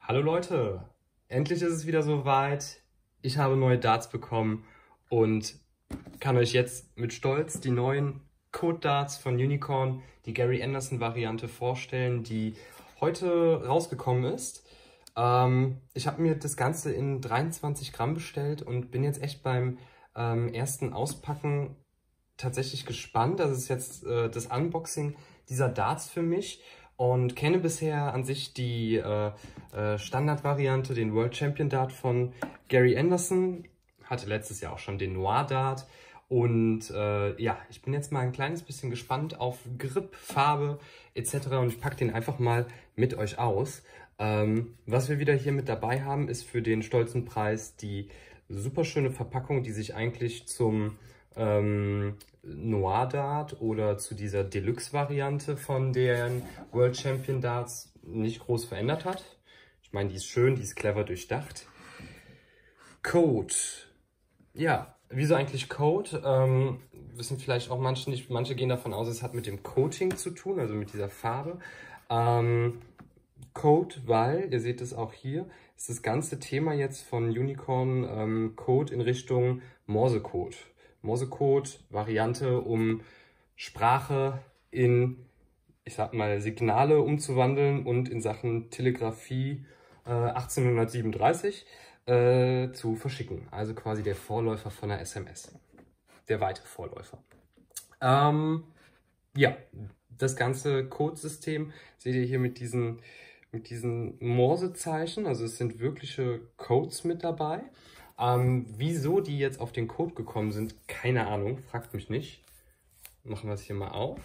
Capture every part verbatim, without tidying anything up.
Hallo Leute, endlich ist es wieder soweit. Ich habe neue Darts bekommen und kann euch jetzt mit Stolz die neuen Code Darts von Unicorn, die Gary Anderson Variante, vorstellen, die heute rausgekommen ist. Ähm, ich habe mir das Ganze in dreiundzwanzig Gramm bestellt und bin jetzt echt beim ähm, ersten Auspacken tatsächlich gespannt. Das ist jetzt äh, das Unboxing dieser Darts für mich. Und kenne bisher an sich die äh, äh, Standardvariante, den World Champion Dart von Gary Anderson. Hatte letztes Jahr auch schon den Noir Dart. Und äh, ja, ich bin jetzt mal ein kleines bisschen gespannt auf Grip, Farbe et cetera. Und ich packe den einfach mal mit euch aus. Ähm, was wir wieder hier mit dabei haben, ist für den stolzen Preis die super schöne Verpackung, die sich eigentlich zum ähm, Noir Dart oder zu dieser Deluxe-Variante von den World Champion Darts nicht groß verändert hat. Ich meine, die ist schön, die ist clever durchdacht. Code. Ja, wieso eigentlich Code? Ähm, wissen vielleicht auch manche nicht. Manche gehen davon aus, es hat mit dem Coating zu tun, also mit dieser Farbe. Ähm, Code, weil, ihr seht es auch hier, ist das ganze Thema jetzt von Unicorn ähm, Code in Richtung Morsecode. Morsecode, Variante, um Sprache in, ich sag mal, Signale umzuwandeln und in Sachen Telegrafie äh, achtzehnhundertsiebenunddreißig äh, zu verschicken. Also quasi der Vorläufer von der S M S. Der weitere Vorläufer. Ähm, ja, das ganze Codesystem seht ihr hier mit diesen, mit diesen Morsezeichen. Also es sind wirkliche Codes mit dabei. Ähm, wieso die jetzt auf den Code gekommen sind, keine Ahnung, fragt mich nicht. Machen wir es hier mal auf.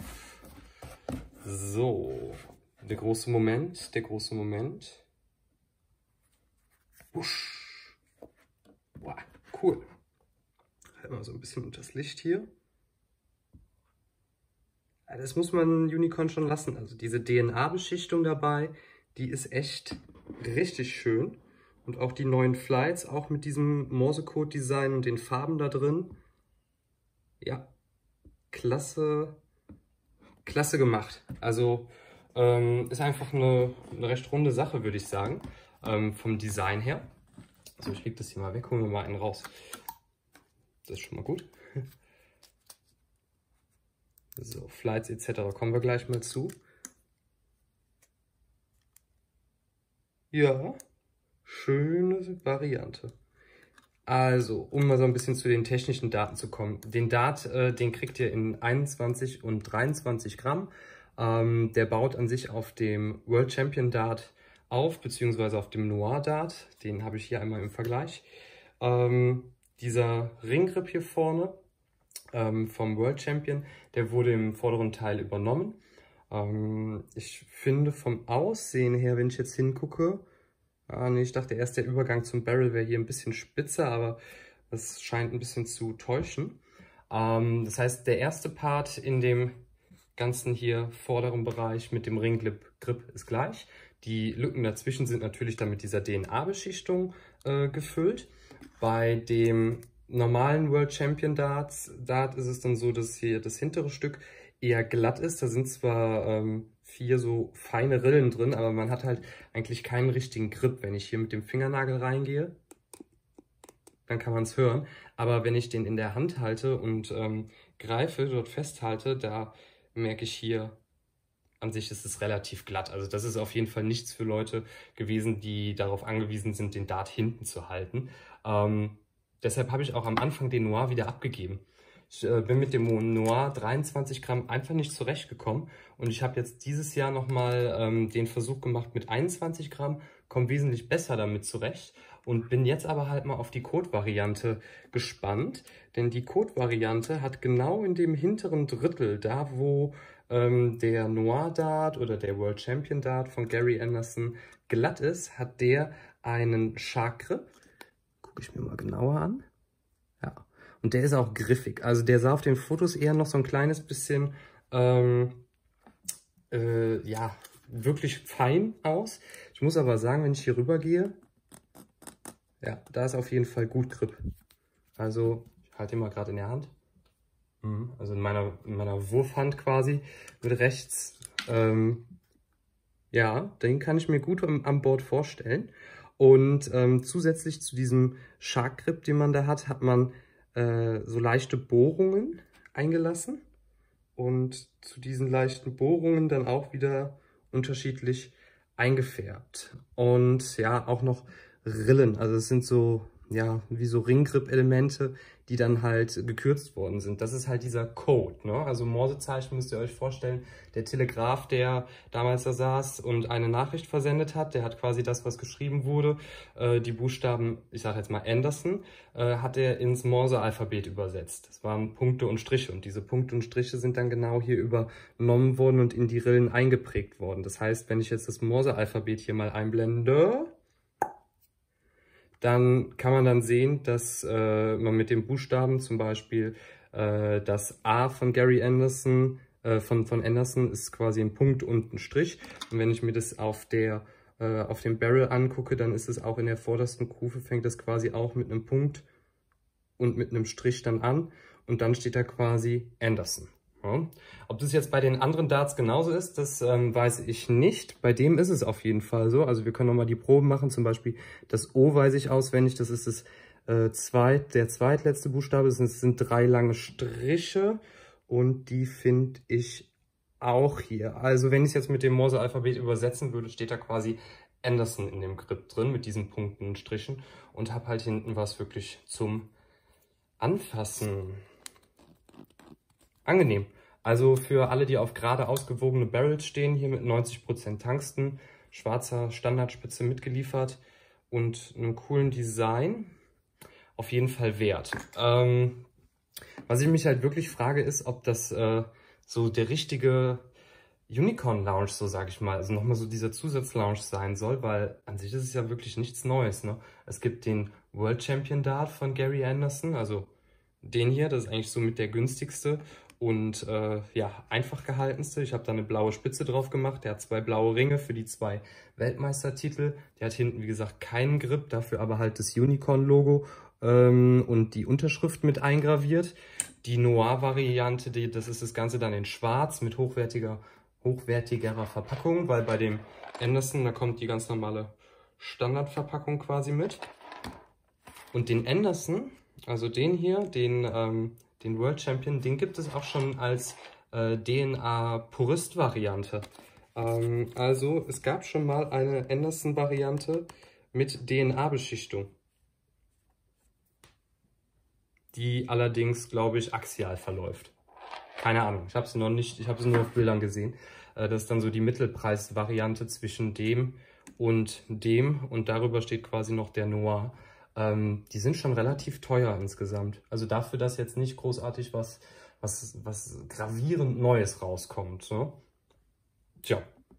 So, der große Moment, der große Moment. Wusch. Wow, cool. Halten wir so ein bisschen unter das Licht hier. Das muss man Unicorn schon lassen. Also diese D N A-Beschichtung dabei, die ist echt richtig schön. Und auch die neuen Flights, auch mit diesem Morsecode-Design und den Farben da drin. Ja, klasse, klasse gemacht. Also ähm, ist einfach eine, eine recht runde Sache, würde ich sagen, ähm, vom Design her. So, ich leg das hier mal weg, holen wir mal einen raus. Das ist schon mal gut. So, Flights et cetera kommen wir gleich mal zu. Ja, schöne Variante. Also, um mal so ein bisschen zu den technischen Daten zu kommen. Den Dart, äh, den kriegt ihr in einundzwanzig und dreiundzwanzig Gramm. Ähm, der baut an sich auf dem World Champion Dart auf, beziehungsweise auf dem Noir Dart. Den habe ich hier einmal im Vergleich. Ähm, dieser Ringgrip hier vorne ähm, vom World Champion, der wurde im vorderen Teil übernommen. Ähm, ich finde vom Aussehen her, wenn ich jetzt hingucke, ah, nee, ich dachte erst, der Übergang zum Barrel wäre hier ein bisschen spitzer, aber das scheint ein bisschen zu täuschen. Ähm, das heißt, der erste Part in dem ganzen hier vorderen Bereich mit dem Ringgrip Grip ist gleich. Die Lücken dazwischen sind natürlich dann mit dieser D N A-Beschichtung äh, gefüllt. Bei dem normalen World Champion Darts, Dart ist es dann so, dass hier das hintere Stück eher glatt ist. Da sind zwar ähm, vier so feine Rillen drin, aber man hat halt eigentlich keinen richtigen Grip. Wenn ich hier mit dem Fingernagel reingehe, dann kann man es hören. Aber wenn ich den in der Hand halte und ähm, greife, dort festhalte, da merke ich hier, an sich ist es relativ glatt. Also das ist auf jeden Fall nichts für Leute gewesen, die darauf angewiesen sind, den Dart hinten zu halten. Ähm, deshalb habe ich auch am Anfang den Noir wieder abgegeben. Ich äh, bin mit dem Noir dreiundzwanzig Gramm einfach nicht zurechtgekommen und ich habe jetzt dieses Jahr nochmal ähm, den Versuch gemacht mit einundzwanzig Gramm, komme wesentlich besser damit zurecht und bin jetzt aber halt mal auf die Code-Variante gespannt, denn die Code-Variante hat genau in dem hinteren Drittel, da wo ähm, der Noir Dart oder der World Champion Dart von Gary Anderson glatt ist, hat der einen Shark Grip. Gucke ich mir mal genauer an. Ja. Und der ist auch griffig. Also der sah auf den Fotos eher noch so ein kleines bisschen, ähm, äh, ja, wirklich fein aus. Ich muss aber sagen, wenn ich hier rüber gehe, ja, da ist auf jeden Fall gut Grip. Also, ich halte ihn mal gerade in der Hand. Also in meiner, in meiner Wurfhand quasi mit rechts. Ähm, Ja, den kann ich mir gut am, am Board vorstellen. Und ähm, zusätzlich zu diesem Shark Grip, den man da hat, hat man äh, so leichte Bohrungen eingelassen. Und zu diesen leichten Bohrungen dann auch wieder unterschiedlich eingefärbt. Und ja, auch noch Rillen. Also es sind so, ja, wie so Ringgrip-Elemente, die dann halt gekürzt worden sind. Das ist halt dieser Code, ne? Also Morsezeichen müsst ihr euch vorstellen. Der Telegraph, der damals da saß und eine Nachricht versendet hat, der hat quasi das, was geschrieben wurde, äh, die Buchstaben, ich sage jetzt mal Anderson, äh, hat er ins Morse-Alphabet übersetzt. Das waren Punkte und Striche und diese Punkte und Striche sind dann genau hier übernommen worden und in die Rillen eingeprägt worden. Das heißt, wenn ich jetzt das Morse-Alphabet hier mal einblende, dann kann man dann sehen, dass äh, man mit den Buchstaben zum Beispiel äh, das A von Gary Anderson, äh, von, von Anderson ist quasi ein Punkt und ein Strich. Und wenn ich mir das auf, der, äh, auf dem Barrel angucke, dann ist es auch in der vordersten Kufe, fängt das quasi auch mit einem Punkt und mit einem Strich dann an. Und dann steht da quasi Anderson. Ja. Ob das jetzt bei den anderen Darts genauso ist, das ähm, weiß ich nicht. Bei dem ist es auf jeden Fall so. Also wir können nochmal die Proben machen. Zum Beispiel das O weiß ich auswendig. Das ist das, äh, zweit, der zweitletzte Buchstabe. Es sind, sind drei lange Striche und die finde ich auch hier. Also wenn ich es jetzt mit dem Morse-Alphabet übersetzen würde, steht da quasi Anderson in dem Grip drin mit diesen Punkten und Strichen und habe halt hinten was wirklich zum Anfassen. Angenehm. Also für alle, die auf gerade ausgewogene Barrels stehen, hier mit neunzig Prozent Tungsten, schwarzer Standardspitze mitgeliefert und einem coolen Design, auf jeden Fall wert. Ähm, was ich mich halt wirklich frage, ist, ob das äh, so der richtige Unicorn Lounge, so sage ich mal, also nochmal so dieser Zusatz-Lounge sein soll, weil an sich ist es ja wirklich nichts Neues, ne? Es gibt den World Champion Dart von Gary Anderson, also den hier, das ist eigentlich so mit der günstigste und äh, ja, einfach gehaltenste. Ich habe da eine blaue Spitze drauf gemacht. Der hat zwei blaue Ringe für die zwei Weltmeistertitel. Der hat hinten, wie gesagt, keinen Grip, dafür aber halt das Unicorn-Logo ähm, und die Unterschrift mit eingraviert. Die Noir-Variante, die, das ist das Ganze dann in schwarz mit hochwertiger, hochwertigerer Verpackung, weil bei dem Anderson, da kommt die ganz normale Standardverpackung quasi mit. Und den Anderson, also den hier, den, ähm, den World Champion, den gibt es auch schon als äh, D N A-Purist-Variante. Ähm, also es gab schon mal eine Anderson-Variante mit D N A-Beschichtung, die allerdings, glaube ich, axial verläuft. Keine Ahnung, ich habe sie noch nicht, ich habe sie nur auf Bildern gesehen. Äh, das ist dann so die Mittelpreis-Variante zwischen dem und dem und darüber steht quasi noch der Noir. Ähm, die sind schon relativ teuer insgesamt. Also dafür, dass jetzt nicht großartig was, was, was gravierend Neues rauskommt. Ne? Tja,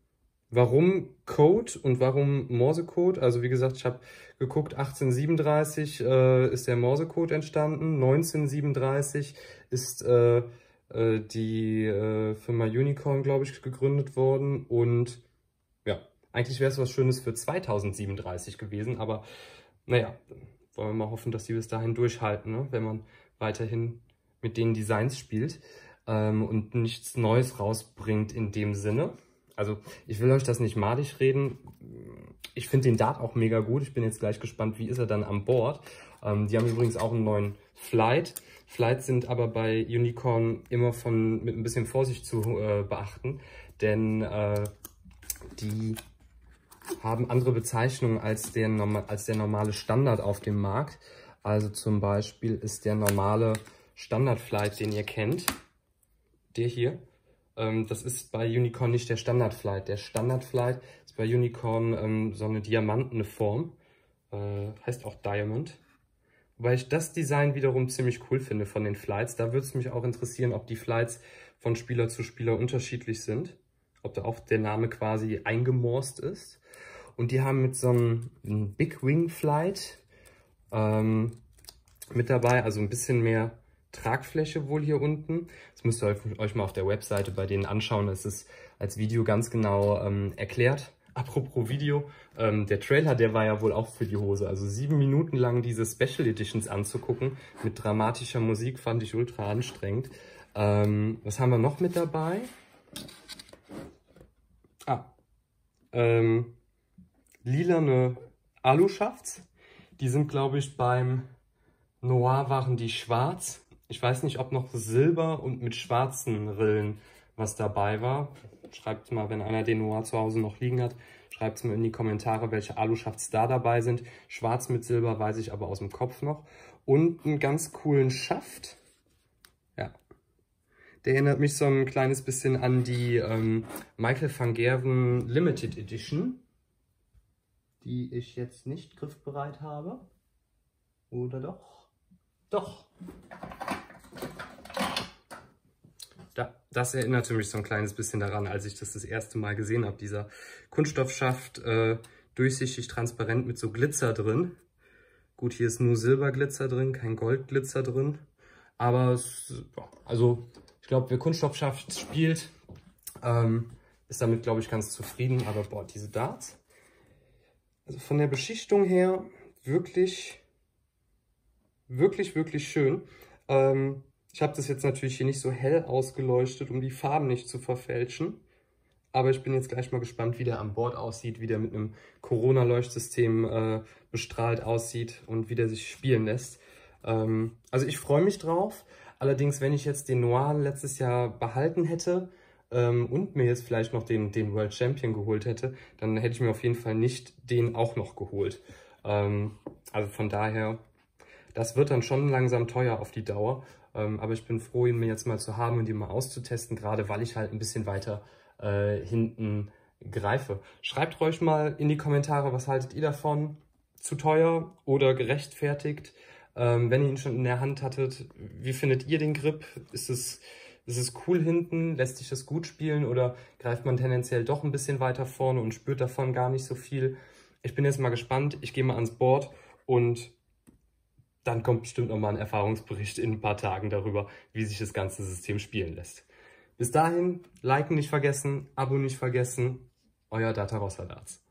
warum Code und warum Morsecode? Also wie gesagt, ich habe geguckt, achtzehnhundertsiebenunddreißig äh, ist der Morsecode entstanden, neunzehnhundertsiebenunddreißig ist äh, äh, die äh, Firma Unicorn, glaube ich, gegründet worden. Und ja, eigentlich wäre es was Schönes für zweitausendsiebenunddreißig gewesen, aber naja, wollen wir mal hoffen, dass die bis dahin durchhalten, ne? Wenn man weiterhin mit den Designs spielt ähm, und nichts Neues rausbringt in dem Sinne. Also ich will euch das nicht madig reden. Ich finde den Dart auch mega gut. Ich bin jetzt gleich gespannt, wie ist er dann an Bord. Ähm, die haben übrigens auch einen neuen Flight. Flights sind aber bei Unicorn immer von mit ein bisschen Vorsicht zu äh, beachten, denn äh, die haben andere Bezeichnungen als der, als der normale Standard auf dem Markt. Also zum Beispiel ist der normale Standard-Flight, den ihr kennt, der hier, ähm, das ist bei Unicorn nicht der Standard-Flight. Der Standard-Flight ist bei Unicorn ähm, so eine diamantene Form, äh, heißt auch Diamond. Wobei ich das Design wiederum ziemlich cool finde von den Flights. Da würde es mich auch interessieren, ob die Flights von Spieler zu Spieler unterschiedlich sind. Ob da auch der Name quasi eingemorst ist. Und die haben mit so einem Big Wing Flight ähm, mit dabei, also ein bisschen mehr Tragfläche wohl hier unten. Das müsst ihr euch mal auf der Webseite bei denen anschauen. Das ist als Video ganz genau ähm, erklärt. Apropos Video, ähm, der Trailer, der war ja wohl auch für die Hose. Also sieben Minuten lang diese Special Editions anzugucken mit dramatischer Musik fand ich ultra anstrengend. Ähm, was haben wir noch mit dabei? Ah, ähm, lilane Aluschafts. Die sind, glaube ich, beim Noir waren die schwarz. Ich weiß nicht, ob noch Silber und mit schwarzen Rillen was dabei war. Schreibt mal, wenn einer den Noir zu Hause noch liegen hat, schreibt es mir in die Kommentare, welche Aluschafts da dabei sind. Schwarz mit Silber weiß ich aber aus dem Kopf noch. Und einen ganz coolen Schaft. Ja. Der erinnert mich so ein kleines bisschen an die ähm, Michael van Gerwen Limited Edition, die ich jetzt nicht griffbereit habe. Oder doch? Doch! Da, das erinnerte mich so ein kleines bisschen daran, als ich das das erste Mal gesehen habe. Dieser Kunststoffschaft, äh, durchsichtig, transparent mit so Glitzer drin. Gut, hier ist nur Silberglitzer drin, kein Goldglitzer drin. Aber es, also ich glaube, wer Kunststoffschaft spielt, ähm, ist damit, glaube ich, ganz zufrieden. Aber boah, diese Darts, also von der Beschichtung her wirklich, wirklich, wirklich schön. Ähm, Ich habe das jetzt natürlich hier nicht so hell ausgeleuchtet, um die Farben nicht zu verfälschen. Aber ich bin jetzt gleich mal gespannt, wie der an Bord aussieht, wie der mit einem Corona-Leuchtsystem äh, bestrahlt aussieht und wie der sich spielen lässt. Ähm, also ich freue mich drauf. Allerdings, wenn ich jetzt den Noir letztes Jahr behalten hätte ähm, und mir jetzt vielleicht noch den, den World Champion geholt hätte, dann hätte ich mir auf jeden Fall nicht den auch noch geholt. Ähm, also von daher, das wird dann schon langsam teuer auf die Dauer. Ähm, aber ich bin froh, ihn mir jetzt mal zu haben und ihn mal auszutesten, gerade weil ich halt ein bisschen weiter äh, hinten greife. Schreibt euch mal in die Kommentare, was haltet ihr davon? Zu teuer oder gerechtfertigt? Ähm, wenn ihr ihn schon in der Hand hattet, wie findet ihr den Grip? Ist es, ist es cool hinten? Lässt sich das gut spielen oder greift man tendenziell doch ein bisschen weiter vorne und spürt davon gar nicht so viel? Ich bin jetzt mal gespannt. Ich gehe mal ans Board und dann kommt bestimmt nochmal ein Erfahrungsbericht in ein paar Tagen darüber, wie sich das ganze System spielen lässt. Bis dahin, liken nicht vergessen, Abo nicht vergessen, euer Data Rossa Darts.